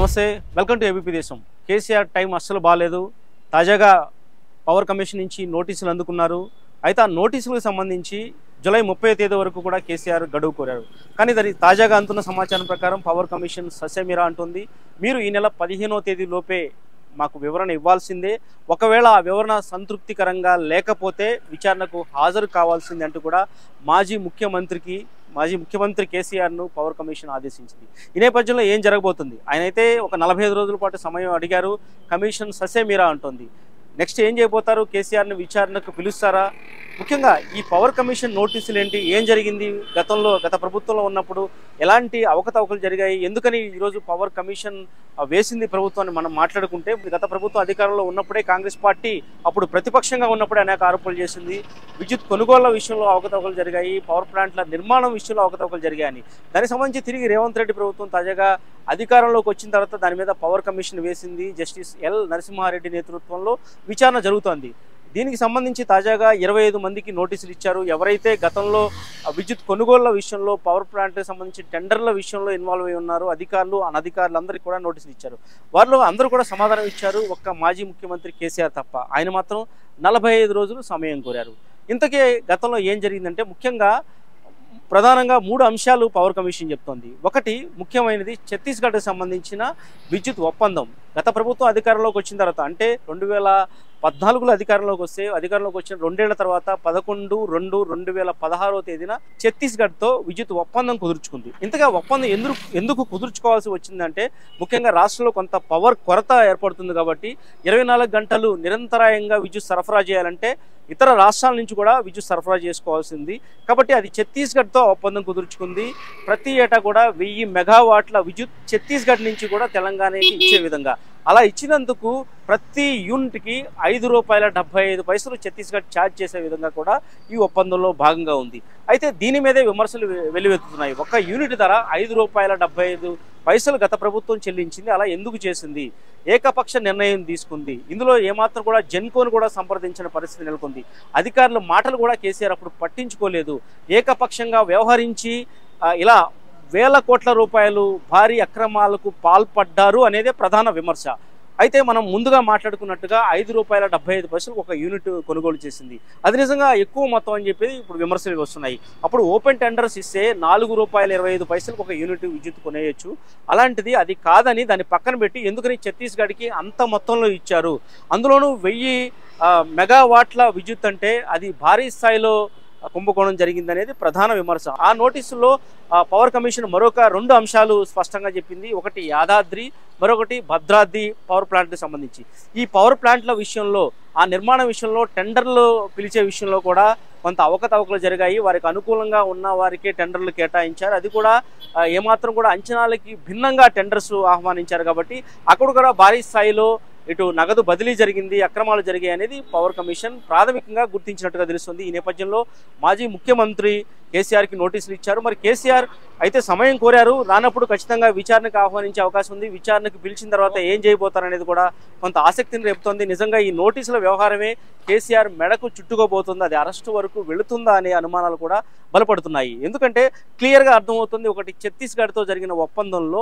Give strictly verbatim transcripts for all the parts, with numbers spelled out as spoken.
నమస్తే, welcome to ABP దేశం. KCR time అస్సలు బాగాలేదు. తాజాగా పవర్ కమిషన్ నుంచి నోటీసులు అందుకున్నారు. అయితే ఆ నోటీసులకు సంబంధించి జూలై ముప్పై తేదీ వరకు కూడా కేసీఆర్ గడువు కోరారు. కానీ దాని తాజాగా అందుతున్న సమాచారం ప్రకారం పవర్ కమిషన్ ససేమిరా అంటుంది, మీరు ఈ నెల పదిహేనవ తేదీ లోపే మాకు వివరణ ఇవ్వాల్సిందే, ఒకవేళ ఆ వివరణ సంతృప్తికరంగా లేకపోతే విచారణకు హాజరు కావాల్సిందే అంటూ కూడా మాజీ ముఖ్యమంత్రికి మాజీ ముఖ్యమంత్రి కేసీఆర్ను పవర్ కమిషన్ ఆదేశించింది. ఈ నేపథ్యంలో ఏం జరగబోతుంది? ఆయన అయితే ఒక నలభై ఐదు రోజుల పాటు సమయం అడిగారు. కమిషన్ ససేమిరా అంటుంది. నెక్స్ట్ ఏం చేయబోతారు? కేసీఆర్ను విచారణకు పిలుస్తారా? ముఖ్యంగా ఈ పవర్ కమిషన్ నోటీసులు ఏంటి, ఏం జరిగింది, గతంలో గత ప్రభుత్వంలో ఉన్నప్పుడు ఎలాంటి అవకతవకలు జరిగాయి, ఎందుకని ఈరోజు పవర్ కమిషన్ వేసింది ప్రభుత్వాన్ని మనం మాట్లాడుకుంటే, గత ప్రభుత్వం అధికారంలో ఉన్నప్పుడే కాంగ్రెస్ పార్టీ అప్పుడు ప్రతిపక్షంగా ఉన్నప్పుడే అనేక ఆరోపణలు చేసింది. విద్యుత్ కొనుగోళ్ల విషయంలో అవకతవకలు జరిగాయి, పవర్ ప్లాంట్ల నిర్మాణం విషయంలో అవకతవకలు జరిగాయని. దానికి సంబంధించి తిరిగి రేవంత్ రెడ్డి ప్రభుత్వం తాజాగా అధికారంలోకి వచ్చిన తర్వాత దాని మీద పవర్ కమిషన్ వేసింది. జస్టిస్ ఎల్ నరసింహారెడ్డి నేతృత్వంలో విచారణ జరుగుతోంది. దీనికి సంబంధించి తాజాగా ఇరవై ఐదు మందికి నోటీసులు ఇచ్చారు. ఎవరైతే గతంలో విద్యుత్ కొనుగోళ్ల విషయంలో, పవర్ ప్లాంట్కి సంబంధించి టెండర్ల విషయంలో ఇన్వాల్వ్ అయి ఉన్నారో అధికారులు, అనధికారులు అందరికీ కూడా నోటీసులు ఇచ్చారు. వారిలో అందరూ కూడా సమాధానం ఇచ్చారు, ఒక్క మాజీ ముఖ్యమంత్రి కేసీఆర్ తప్ప. ఆయన మాత్రం నలభై ఐదు రోజులు సమయం కోరారు. ఇంతకీ గతంలో ఏం జరిగిందంటే, ముఖ్యంగా ప్రధానంగా మూడు అంశాలు పవర్ కమిషన్ చెప్తోంది. ఒకటి ముఖ్యమైనది, ఛత్తీస్గఢ్కి సంబంధించిన విద్యుత్ ఒప్పందం. గత ప్రభుత్వం అధికారంలోకి వచ్చిన తర్వాత, అంటే రెండు వేల పద్నాలుగులో అధికారంలోకి వస్తే అధికారంలోకి వచ్చిన రెండేళ్ల తర్వాత పదకొండు రెండు రెండు వేల పదహారవ తేదీన ఛత్తీస్గఢ్తో విద్యుత్ ఒప్పందం కుదుర్చుకుంది. ఇంతగా ఒప్పందం ఎందుకు ఎందుకు కుదుర్చుకోవాల్సి వచ్చిందంటే, ముఖ్యంగా రాష్ట్రంలో కొంత పవర్ కొరత ఏర్పడుతుంది కాబట్టి ఇరవై నాలుగు గంటలు నిరంతరాయంగా విద్యుత్ సరఫరా చేయాలంటే ఇతర రాష్ట్రాల నుంచి కూడా విద్యుత్ సరఫరా చేసుకోవాల్సింది. కాబట్టి అది ఛత్తీస్గఢ్తో ఒప్పందం కుదుర్చుకుంది. ప్రతి ఏటా కూడా వెయ్యి మెగావాట్ల విద్యుత్ ఛత్తీస్గఢ్ నుంచి కూడా తెలంగాణకి ఇచ్చే విధంగా. అలా ఇచ్చినందుకు ప్రతి యూనిట్కి ఐదు రూపాయల డెబ్బై ఐదు పైసలు ఛత్తీస్గఢ్ ఛార్జ్ చేసే విధంగా కూడా ఈ ఒప్పందంలో భాగంగా ఉంది. అయితే దీని మీదే విమర్శలు వెల్లువెత్తుతున్నాయి. ఒక్క యూనిట్ ధర ఐదు రూపాయల డెబ్బై ఐదు పైసలు గత ప్రభుత్వం చెల్లించింది. అలా ఎందుకు చేసింది? ఏకపక్ష నిర్ణయం తీసుకుంది. ఇందులో ఏమాత్రం కూడా జెన్కోను కూడా సంప్రదించిన పరిస్థితి నెలకొంది. అధికారుల మాటలు కూడా కేసీఆర్ అప్పుడు పట్టించుకోలేదు. ఏకపక్షంగా వ్యవహరించి ఇలా వేల కోట్ల రూపాయలు భారీ అక్రమాలకు పాల్పడ్డారు అనేదే ప్రధాన విమర్శ. అయితే మనం ముందుగా మాట్లాడుకున్నట్టుగా ఐదు రూపాయల డెబ్బై ఐదు పైసలు ఒక యూనిట్ కొనుగోలు చేసింది. అది నిజంగా ఎక్కువ మొత్తం అని చెప్పి ఇప్పుడు విమర్శలు వస్తున్నాయి. అప్పుడు ఓపెన్ టెండర్స్ ఇస్తే నాలుగు రూపాయల ఇరవై ఐదు పైసలకు ఒక యూనిట్ విద్యుత్ కొనేయచ్చు. అలాంటిది అది కాదని దాన్ని పక్కన పెట్టి ఎందుకని ఛత్తీస్గఢ్కి అంత మొత్తంలో ఇచ్చారు? అందులోనూ వెయ్యి మెగావాట్ల విద్యుత్ అంటే అది భారీ స్థాయిలో కుంభకోణం జరిగిందనేది ప్రధాన విమర్శ. ఆ నోటీసులో పవర్ కమిషన్ మరొక రెండు అంశాలు స్పష్టంగా చెప్పింది. ఒకటి యాదాద్రి, మరొకటి భద్రాద్రి పవర్ ప్లాంట్కి సంబంధించి. ఈ పవర్ ప్లాంట్ల విషయంలో, ఆ నిర్మాణ విషయంలో, టెండర్లు పిలిచే విషయంలో కూడా కొంత అవకతవకలు జరిగాయి. వారికి అనుకూలంగా ఉన్న వారికే టెండర్లు కేటాయించారు. అది కూడా ఏమాత్రం కూడా అంచనాలకి భిన్నంగా టెండర్స్ ఆహ్వానించారు. కాబట్టి అక్కడ కూడా భారీ స్థాయిలో ఇటు నగదు బదిలీ జరిగింది, అక్రమాలు జరిగాయి అనేది పవర్ కమిషన్ ప్రాథమికంగా గుర్తించినట్టుగా తెలుస్తుంది. ఈ నేపథ్యంలో మాజీ ముఖ్యమంత్రి కేసీఆర్కి నోటీసులు ఇచ్చారు. మరి కేసీఆర్ అయితే సమయం కోరారు. రానప్పుడు ఖచ్చితంగా విచారణకు ఆహ్వానించే అవకాశం ఉంది. విచారణకు పిలిచిన తర్వాత ఏం చేయబోతారనేది కూడా కొంత ఆసక్తిని రేపుతోంది. నిజంగా ఈ నోటీసుల వ్యవహారమే కేసీఆర్ మెడకు చుట్టుకోబోతుంది, అది అరెస్టు వరకు వెళుతుందా అనే అనుమానాలు కూడా బలపడుతున్నాయి. ఎందుకంటే క్లియర్గా అర్థమవుతుంది, ఒకటి ఛత్తీస్గఢ్తో జరిగిన ఒప్పందంలో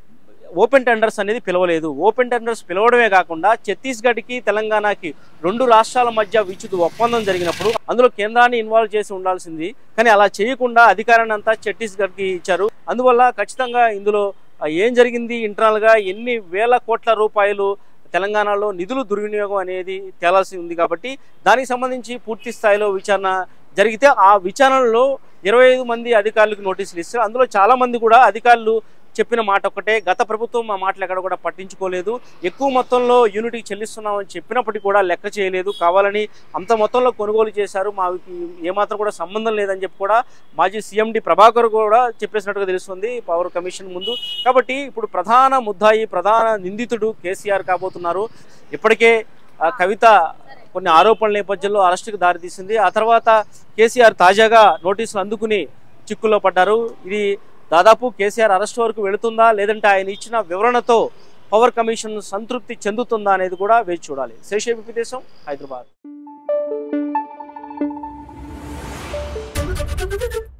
ఓపెన్ టెండర్స్ అనేది పిలవలేదు. ఓపెన్ టెండర్స్ పిలవడమే కాకుండా ఛత్తీస్గఢ్కి తెలంగాణకి రెండు రాష్ట్రాల మధ్య విద్యుత్ ఒప్పందం జరిగినప్పుడు అందులో కేంద్రాన్ని ఇన్వాల్వ్ చేసి ఉండాల్సింది. కానీ అలా చేయకుండా అధికారాన్ని అంతా ఛత్తీస్గఢ్కి ఇచ్చారు. అందువల్ల ఖచ్చితంగా ఇందులో ఏం జరిగింది, ఇంటర్నల్గా ఎన్ని వేల కోట్ల రూపాయలు తెలంగాణలో నిధులు దుర్వినియోగం అనేది తేలాల్సి ఉంది. కాబట్టి దానికి సంబంధించి పూర్తి స్థాయిలో విచారణ జరిగితే ఆ విచారణలో ఇరవై ఐదు మంది అధికారులకు నోటీసులు ఇస్తారు. అందులో చాలా మంది కూడా అధికారులు చెప్పిన మాట ఒక్కటే, గత ప్రభుత్వం మా మాటలు ఎక్కడ కూడా పట్టించుకోలేదు, ఎక్కువ మొత్తంలో యూనిట్కి చెల్లిస్తున్నామని చెప్పినప్పటికీ కూడా లెక్క చేయలేదు, కావాలని అంత మొత్తంలో కొనుగోలు చేశారు, మాకు ఏమాత్రం కూడా సంబంధం లేదని చెప్పి కూడా మాజీ సీఎండి ప్రభాకర్ కూడా చెప్పేసినట్టుగా తెలుస్తుంది పవర్ కమిషన్ ముందు. కాబట్టి ఇప్పుడు ప్రధాన ముద్దాయి, ప్రధాన నిందితుడు కేసీఆర్ కాబోతున్నారు. ఇప్పటికే కవిత కొన్ని ఆరోపణల నేపథ్యంలో అరెస్టుకు దారితీసింది. ఆ తర్వాత కేసీఆర్ తాజాగా నోటీసులు అందుకుని చిక్కుల్లో పడ్డారు. ఇది దాదాపు కేసీఆర్ అరెస్ట్ వరకు వెళుతుందా, లేదంటే ఆయన ఇచ్చిన వివరణతో పవర్ కమిషన్ సంతృప్తి చెందుతుందా అనేది కూడా వేచి చూడాలి. ఏబీపీ దేశం, హైదరాబాద్.